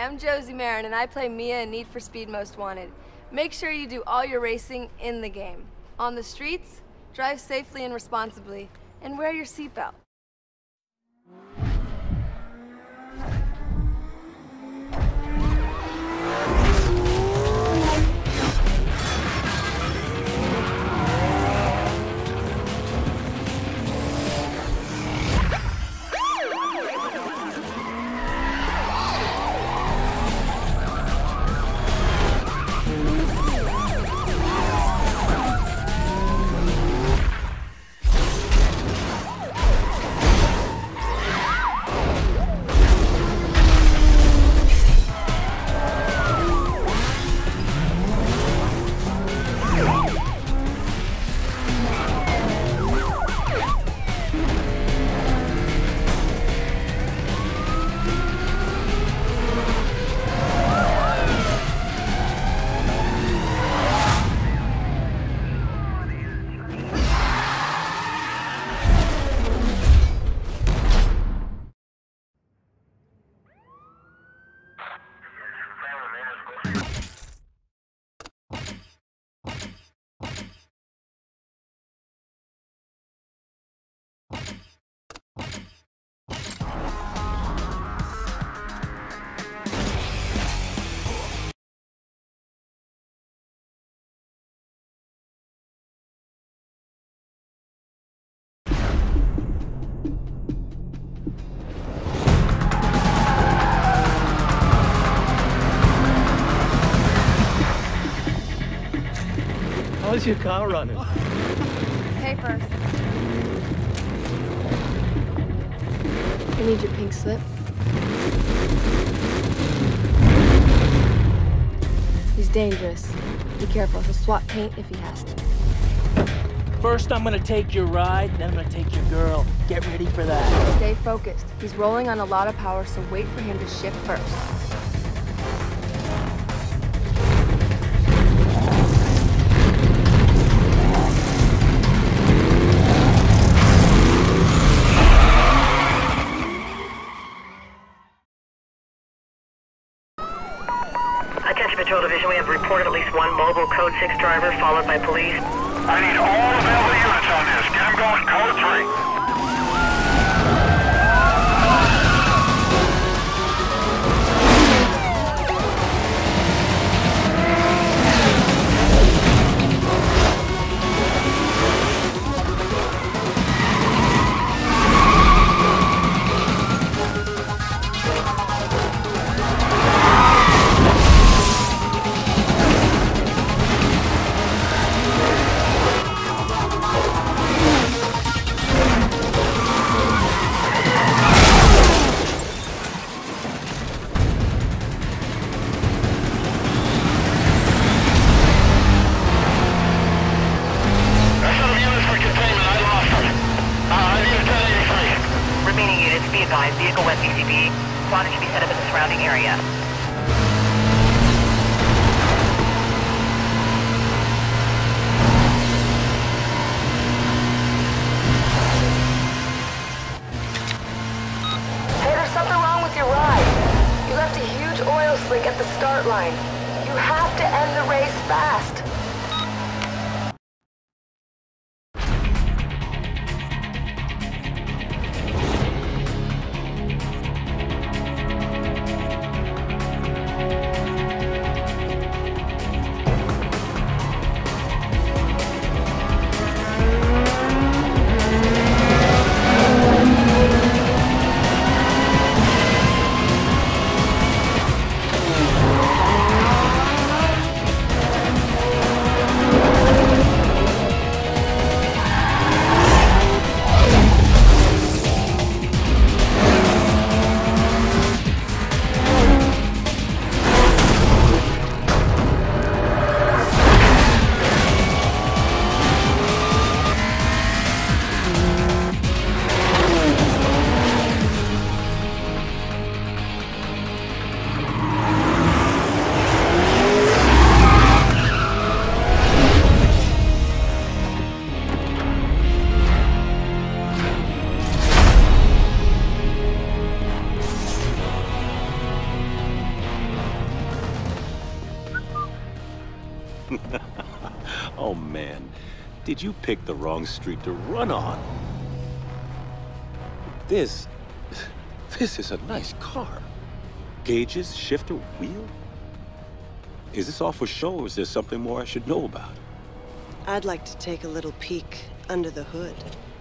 Hi, I'm Josie Marin, and I play Mia in Need for Speed Most Wanted. Make sure you do all your racing in the game. On the streets, drive safely and responsibly, and wear your seatbelt. How's your car running? Paper. I need your pink slip. He's dangerous. Be careful, he'll swap paint if he has to. First I'm gonna take your ride, then I'm gonna take your girl. Get ready for that. Stay focused. He's rolling on a lot of power, so wait for him to shift first. Attention Patrol Division, we have reported at least one mobile Code 6 driver followed by police. I need all available units on this. Get them going, Code 3. Vehicle west PCB. Squad should be set up in the surrounding area. Hey, there's something wrong with your ride. You left a huge oil slick at the start line. You have to end the race fast. Oh, man. Did you pick the wrong street to run on? This is a nice car. Gauges, shifter, wheel? Is this all for show, or is there something more I should know about? I'd like to take a little peek under the hood.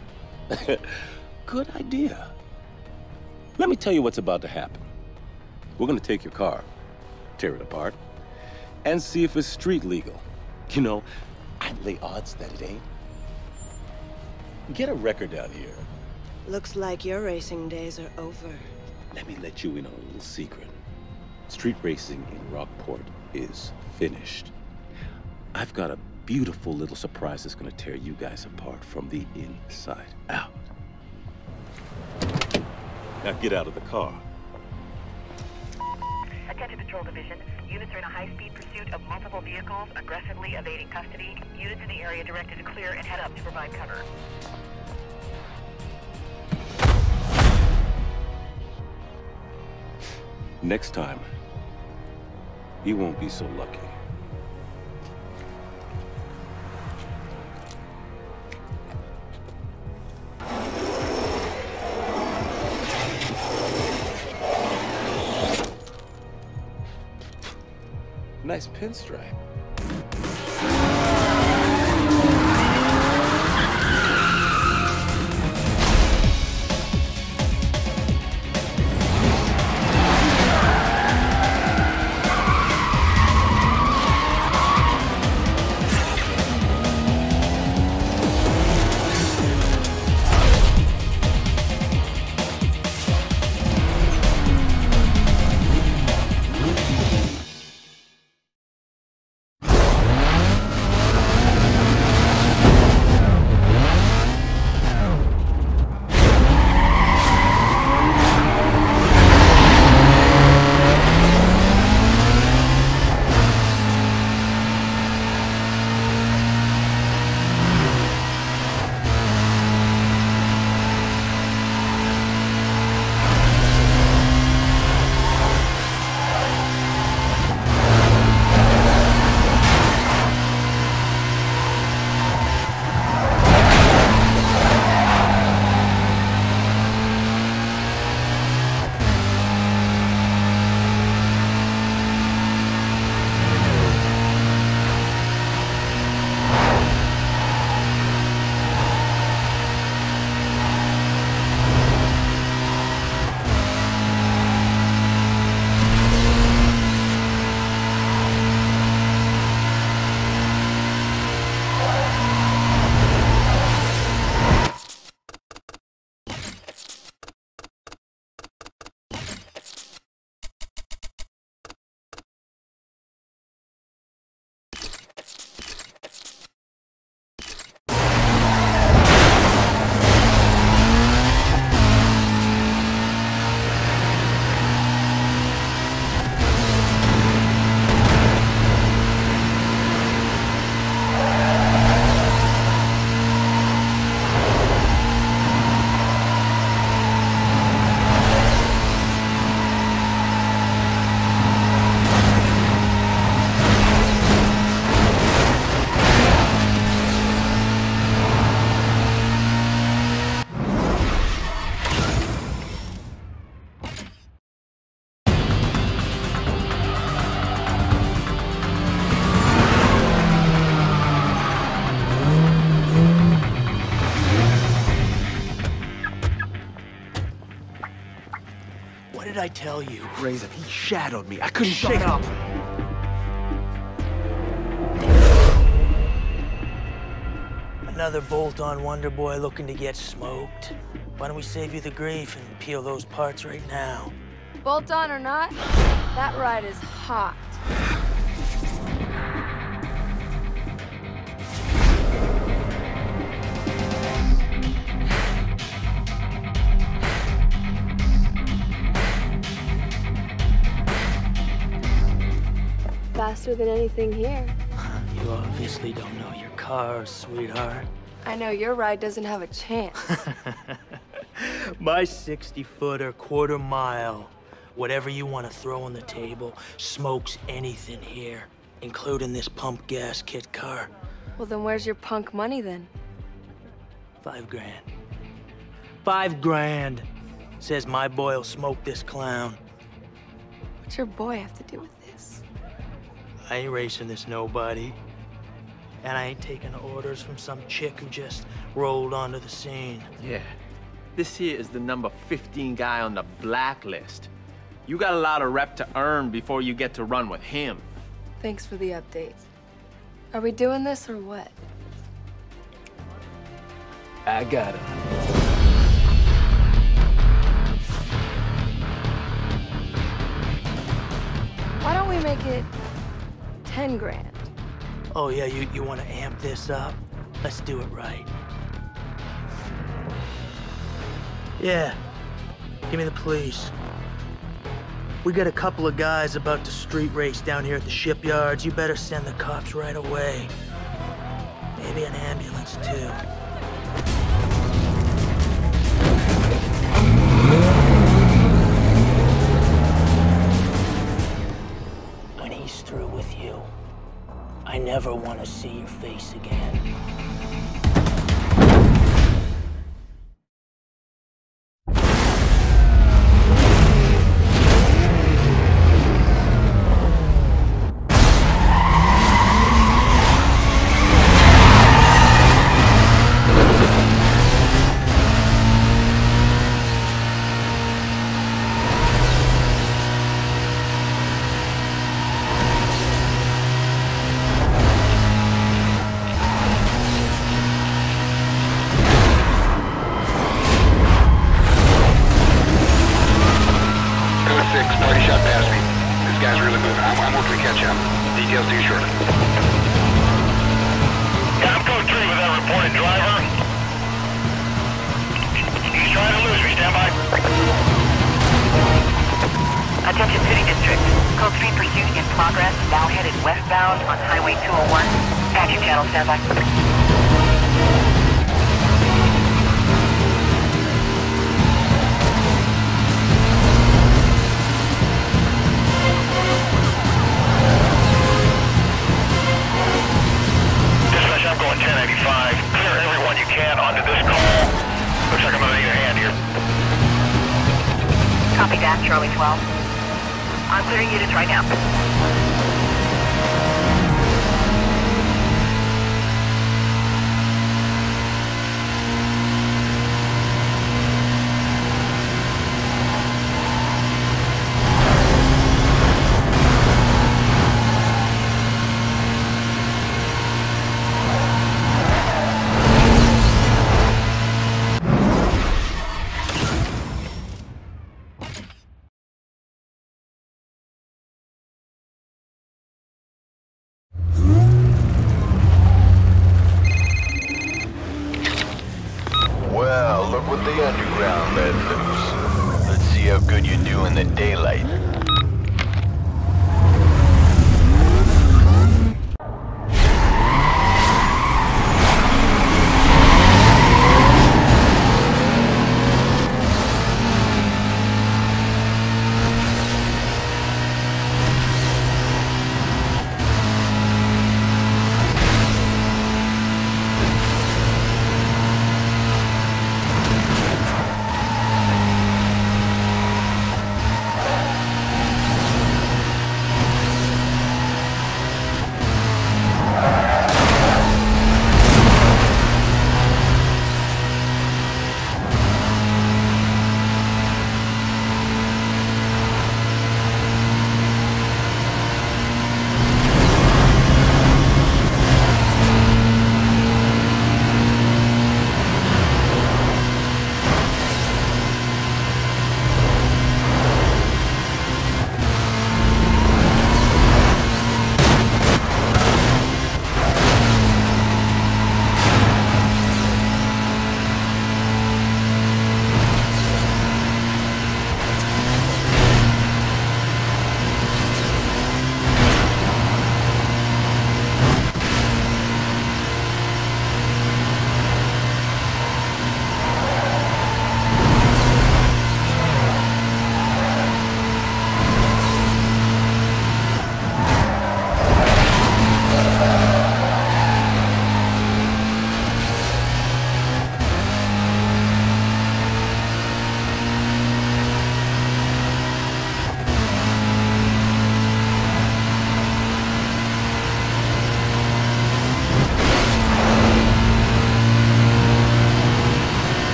Good idea. Let me tell you what's about to happen. We're gonna take your car, tear it apart, and see if it's street legal. You know, I'd lay odds that it ain't. Get a record down here. Looks like your racing days are over. Let me let you in on a little secret. Street racing in Rockport is finished. I've got a beautiful little surprise that's gonna tear you guys apart from the inside out. Now get out of the car. Attention Patrol Division. Units are in a high-speed pursuit of multiple vehicles, aggressively evading custody. Units in the area directed to clear and head up to provide cover. Next time, you won't be so lucky. Nice pinstripe. What did I tell you? Razor, he shadowed me. I couldn't shake up. Another bolt-on Wonder Boy looking to get smoked. Why don't we save you the grief and peel those parts right now? Bolt on or not, that ride is hot. Faster than anything here. You obviously don't know your cars, sweetheart. I know your ride doesn't have a chance. My 60-footer, quarter mile, whatever you want to throw on the table, smokes anything here, including this pump gas kit car. Well, then where's your punk money then? $5 grand. $5 grand. Says my boy'll smoke this clown. What's your boy have to do with this? I ain't racing this nobody. And I ain't taking orders from some chick who just rolled onto the scene. Yeah. This here is the number 15 guy on the blacklist. You got a lot of rep to earn before you get to run with him. Thanks for the update. Are we doing this or what? I got him. Why don't we make it 10 grand? Oh yeah, you want to amp this up? Let's do it right. Yeah, give me the police. We got a couple of guys about to street race down here at the shipyards. You better send the cops right away. Maybe an ambulance too. When he's through with you, I never want to see your face again. Party shot past me. This guy's really moving. I'm working to catch him. Details due shortly. Yeah, I'm code 3 with that reported driver. He's trying to lose me. Stand by. Attention City District. Code 3 pursuit in progress, now headed westbound on Highway 201. Action channel, stand by. I'm going 1085. Clear everyone you can onto this call. Looks like I'm gonna need a hand here. Copy that, Charlie 12. I'm clearing units right now. Well, look what the underground let loose. Let's see how good you do in the daylight.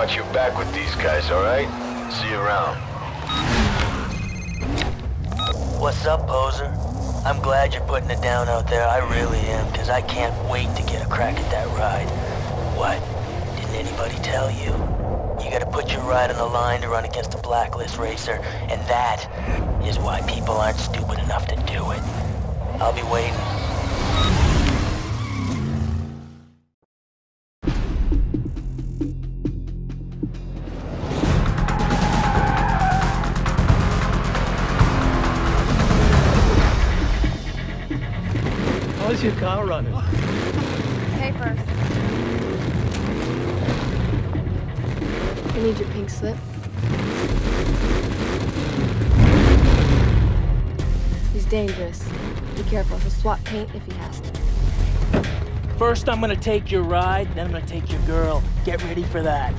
watch your back with these guys, alright? See you around. What's up, poser? I'm glad you're putting it down out there. I really am, because I can't wait to get a crack at that ride. What? Didn't anybody tell you? You gotta put your ride on the line to run against a blacklist racer, and that is why people aren't stupid enough to do it. I'll be waiting. How's your car running? Paper. I need your pink slip. He's dangerous. Be careful, he'll swap paint if he has to. First, I'm gonna take your ride, then I'm gonna take your girl. Get ready for that.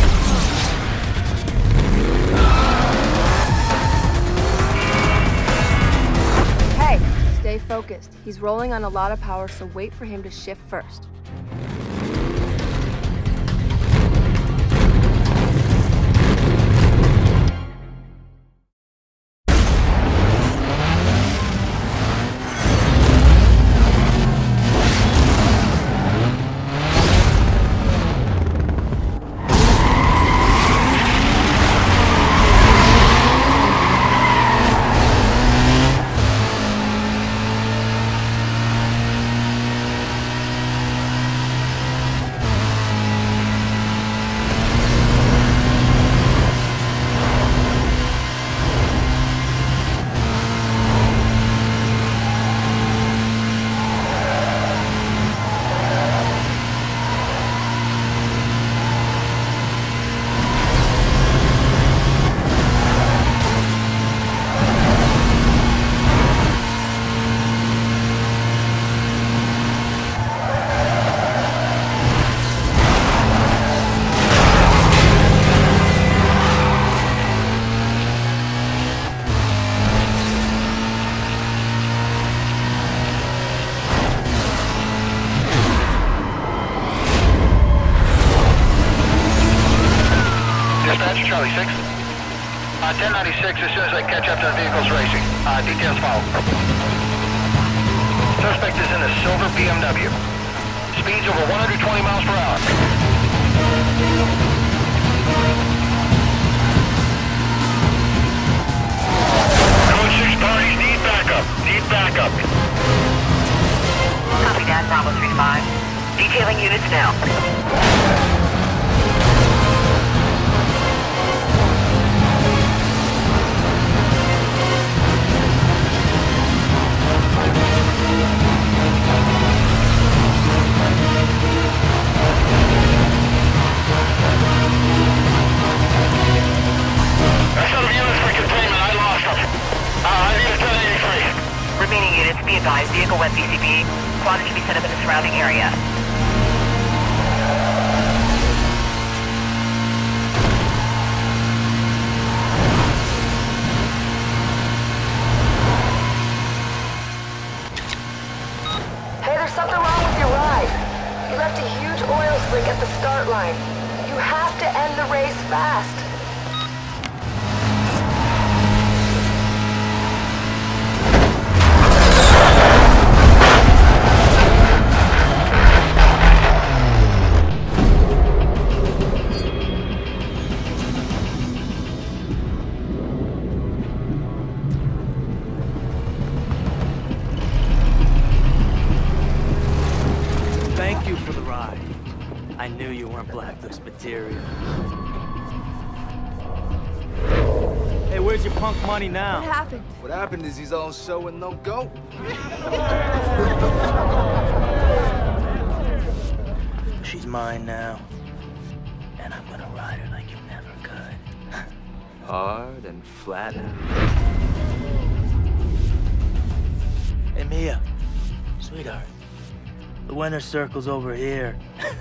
Hey, stay focused. He's rolling on a lot of power, so wait for him to shift first. Charlie 6. 1096 as soon as I catch up to the vehicles racing. Details follow. Suspect is in a silver BMW. Speeds over 120 miles per hour. Code 6 parties need backup. Need backup. Copy that, Bravo 3-5. Detailing units now. Remaining units, be advised, vehicle went PCP. Squad should be set up in the surrounding area. Hey, there's something wrong with your ride. You left a huge oil slick at the start line. You have to end the race fast. Thank you for the ride. I knew you weren't blacklist material. Hey, where's your punk money now? What happened? What happened is he's all show and no go. She's mine now. And I'm gonna ride her like you never could. Hard and flat. Hey, Mia. Sweetheart. The winner's circle's over here.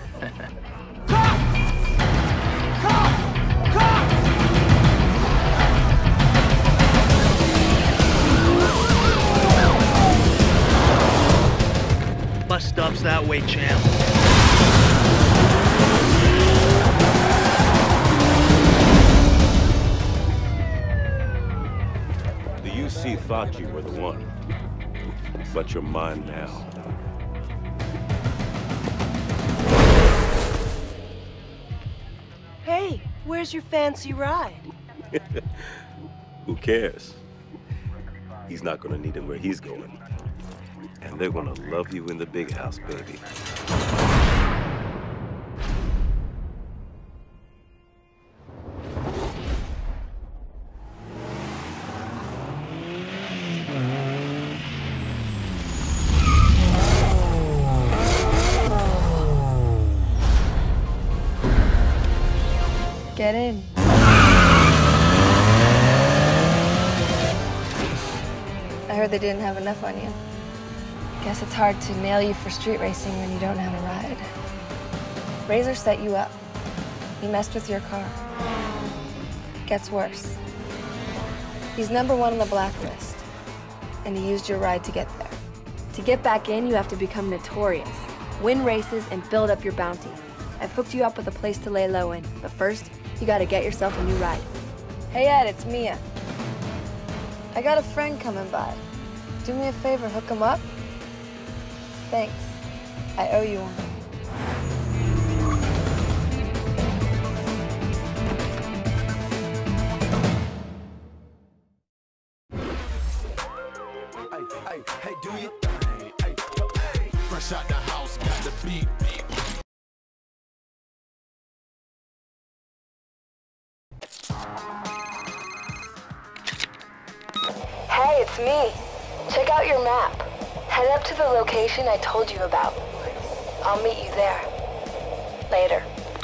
Bus stop's that way, champ. UC thought you were the one, but you're mine now. Hey, where's your fancy ride? Who cares? He's not gonna need him where he's going. And they're gonna love you in the big house, baby. Get in. I heard they didn't have enough on you. Guess it's hard to nail you for street racing when you don't have a ride. Razor set you up. He messed with your car. Gets worse. He's #1 on the blacklist, and he used your ride to get there. To get back in, you have to become notorious, win races, and build up your bounty. I've hooked you up with a place to lay low in, but first, you gotta get yourself a new ride. Hey Ed, it's Mia. I got a friend coming by. Do me a favor, hook him up? Thanks. I owe you one. Hey, do your thing. Hey, fresh out the house, got the beat. Hey, it's me. Check out your map. Head up to the location I told you about. I'll meet you there. Later.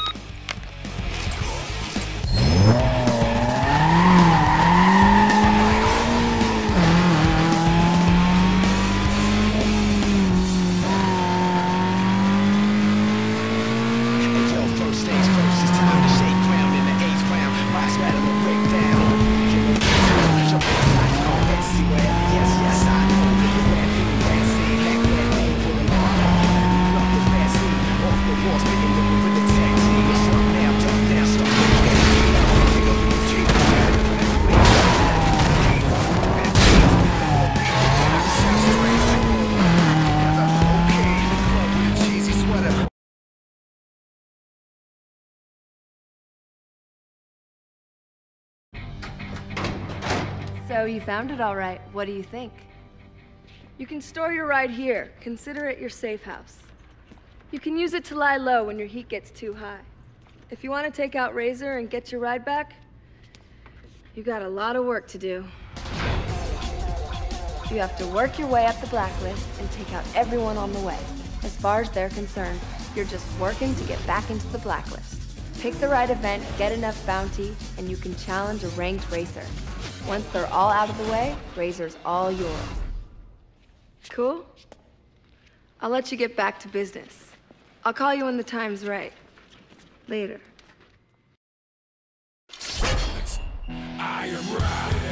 So you found it all right. What do you think? You can store your ride here. Consider it your safe house. You can use it to lie low when your heat gets too high. If you want to take out Razor and get your ride back, you got a lot of work to do. You have to work your way up the blacklist and take out everyone on the way. As far as they're concerned, you're just working to get back into the blacklist. Pick the right event, get enough bounty, and you can challenge a ranked racer. Once they're all out of the way, Razor's all yours. Cool? I'll let you get back to business. I'll call you when the time's right. Later. I am right.